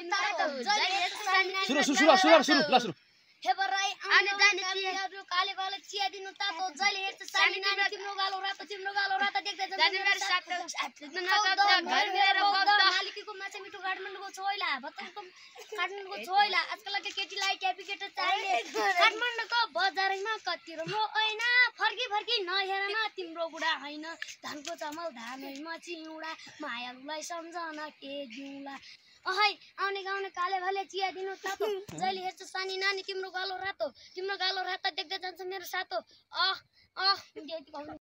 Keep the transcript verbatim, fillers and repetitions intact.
तातो जहिले हेर्छ सानी नानी सुरु सुरु सुरु सुरु ल सुरु हे बराई आउने जाने चियाहरू काले काले चिया दिनु तातो जहिले हेर्छ सानी नानी तिम्रो गालो रातो तिम्रो गालो रातो देख्दै जान्छ मेरो साथ घर मेरो बग्दा मालिकीको माछा मिठो काठमाडौँको छोइला भतनको काठमाडौँको छोइला आजकलको केटीलाई क्यापिकेटर चाहिए काठमाडौँको बजारमा कति राम्रो ऐना फर्की फर्की नहेरमा तिम्रो बुढा हैन धानको चामल धानैमा चिउडा मायालुलाई सम्झना के दिउला अहै आउने गाउने काले भाले चिया दिनु तातो जहिले हेर्छ सानी नानी तिम्रो गालो रातो तिम्रो गालो रातो देख्दै जान्छ मेरो सातो अह अह